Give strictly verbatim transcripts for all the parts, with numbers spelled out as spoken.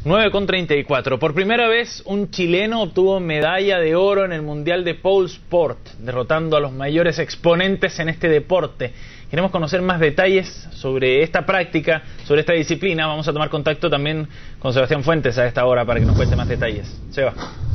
nueve con treinta y cuatro. Por primera vez, un chileno obtuvo medalla de oro en el Mundial de Pole Sport, derrotando a los mayores exponentes en este deporte. Queremos conocer más detalles sobre esta práctica, sobre esta disciplina. Vamos a tomar contacto también con Sebastián Fuentes a esta hora para que nos cuente más detalles. Seba.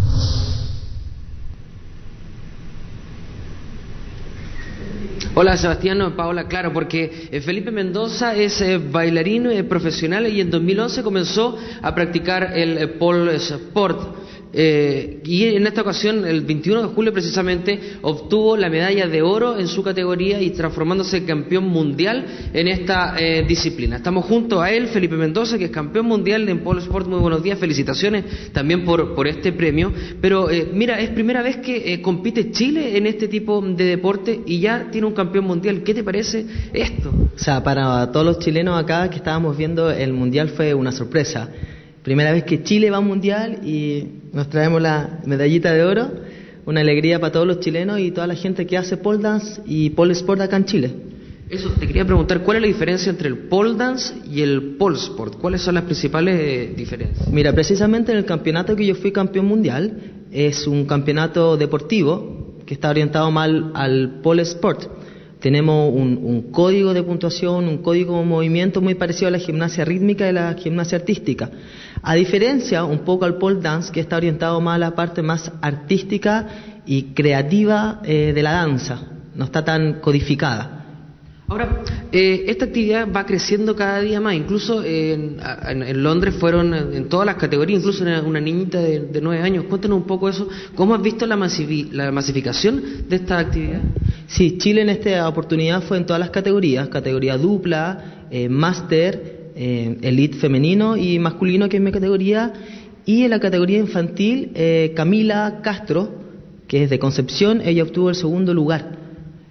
Hola Sebastián, no, Paola, claro, porque eh, Felipe Mendoza es eh, bailarín eh, profesional y en dos mil once comenzó a practicar el eh, pole sport. Eh, y en esta ocasión, el veintiuno de julio precisamente, obtuvo la medalla de oro en su categoría y transformándose en campeón mundial en esta eh, disciplina. Estamos junto a él, Felipe Mendoza, que es campeón mundial en pole sport. Muy buenos días, felicitaciones también por, por este premio. Pero eh, mira, es primera vez que eh, compite Chile en este tipo de deporte y ya tiene un campeón mundial. ¿Qué te parece esto? O sea, para todos los chilenos acá que estábamos viendo el mundial fue una sorpresa. Primera vez que Chile va a un mundial y nos traemos la medallita de oro. Una alegría para todos los chilenos y toda la gente que hace pole dance y pole sport acá en Chile. Eso, te quería preguntar, ¿cuál es la diferencia entre el pole dance y el pole sport? ¿Cuáles son las principales eh, diferencias? Mira, precisamente en el campeonato que yo fui campeón mundial, es un campeonato deportivo que está orientado mal al pole sport. Tenemos un, un código de puntuación, un código de movimiento muy parecido a la gimnasia rítmica y la gimnasia artística. A diferencia un poco al pole dance, que está orientado más a la parte más artística y creativa eh, de la danza. No está tan codificada. Ahora, eh, esta actividad va creciendo cada día más. Incluso eh, en, en, en Londres fueron en todas las categorías, incluso una, una niñita de, de nueve años. Cuéntanos un poco eso. ¿Cómo has visto la, masivi, la masificación de esta actividad? Sí, Chile en esta oportunidad fue en todas las categorías. Categoría dupla, eh, máster, eh, elite femenino y masculino, que es mi categoría. Y en la categoría infantil, eh, Camila Castro, que es de Concepción, ella obtuvo el segundo lugar.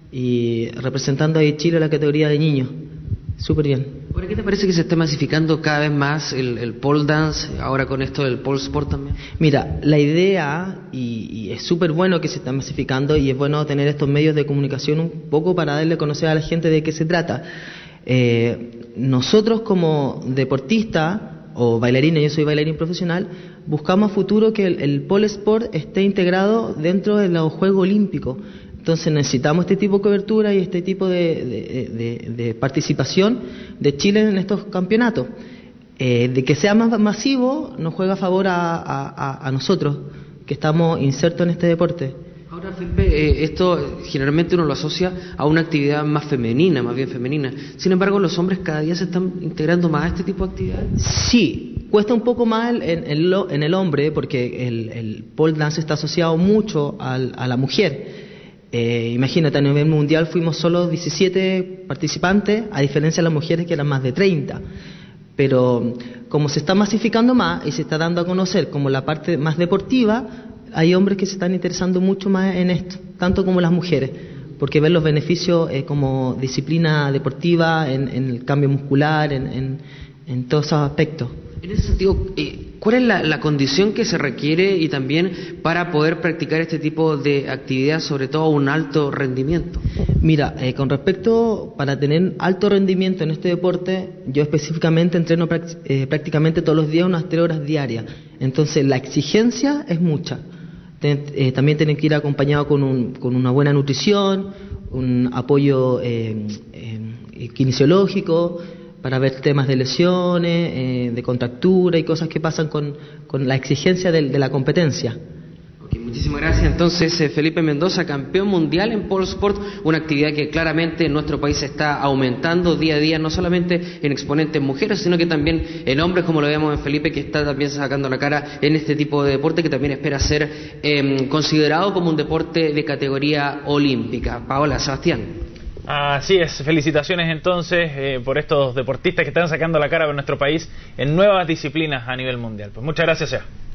Y representando a Chile en la categoría de niños. Súper bien. ¿Por qué te parece que se está masificando cada vez más el, el pole dance, ahora con esto del pole sport también? Mira, la idea, y, y es súper bueno que se está masificando, y es bueno tener estos medios de comunicación un poco para darle a conocer a la gente de qué se trata. Eh, nosotros como deportistas o bailarines, yo soy bailarín profesional, buscamos a futuro que el, el pole sport esté integrado dentro de los Juegos Olímpicos. Entonces necesitamos este tipo de cobertura y este tipo de, de, de, de participación de Chile en estos campeonatos. Eh, de que sea más masivo nos juega a favor a, a, a nosotros, que estamos insertos en este deporte. Ahora, Felipe, eh, esto generalmente uno lo asocia a una actividad más femenina, más bien femenina. Sin embargo, los hombres cada día se están integrando más a este tipo de actividades. Sí, cuesta un poco más en, en, en el hombre, porque el, el pole dance está asociado mucho al, a la mujer. Eh, imagínate, a nivel mundial fuimos solo diecisiete participantes, a diferencia de las mujeres que eran más de treinta. Pero como se está masificando más y se está dando a conocer como la parte más deportiva, hay hombres que se están interesando mucho más en esto, tanto como las mujeres, porque ven los beneficios eh, como disciplina deportiva, en, en el cambio muscular, en, en, en todos esos aspectos. En ese sentido, eh, ¿cuál es la, la condición que se requiere y también para poder practicar este tipo de actividad, sobre todo un alto rendimiento? Mira, eh, con respecto, para tener alto rendimiento en este deporte, yo específicamente entreno eh, prácticamente todos los días unas tres horas diarias. Entonces la exigencia es mucha. Ten, eh, también tienen que ir acompañado con, un, con una buena nutrición, un apoyo eh, eh, kinesiológico, para ver temas de lesiones, eh, de contractura y cosas que pasan con, con la exigencia de, de la competencia. Okay, muchísimas gracias. Entonces, eh, Felipe Mendoza, campeón mundial en pole sport, una actividad que claramente en nuestro país está aumentando día a día, no solamente en exponentes mujeres, sino que también en hombres, como lo vemos en Felipe, que está también sacando la cara en este tipo de deporte, que también espera ser eh, considerado como un deporte de categoría olímpica. Paola, Sebastián. Así es, felicitaciones entonces eh, por estos deportistas que están sacando la cara por nuestro país en nuevas disciplinas a nivel mundial. Pues muchas gracias, Seba.